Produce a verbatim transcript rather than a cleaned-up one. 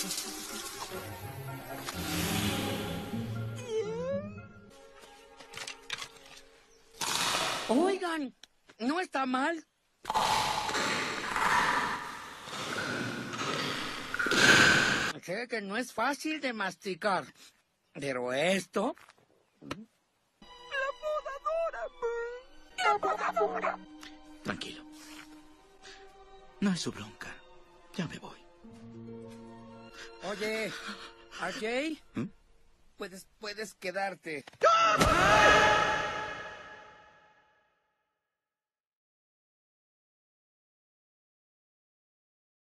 Oigan, no está mal. Sé que no es fácil de masticar, pero esto... ¡La podadora! ¡La podadora! Tranquilo. No es su bronca. Ya me voy. Oye, ¿R J? ¿Mm? Puedes, puedes quedarte. ¡Ah!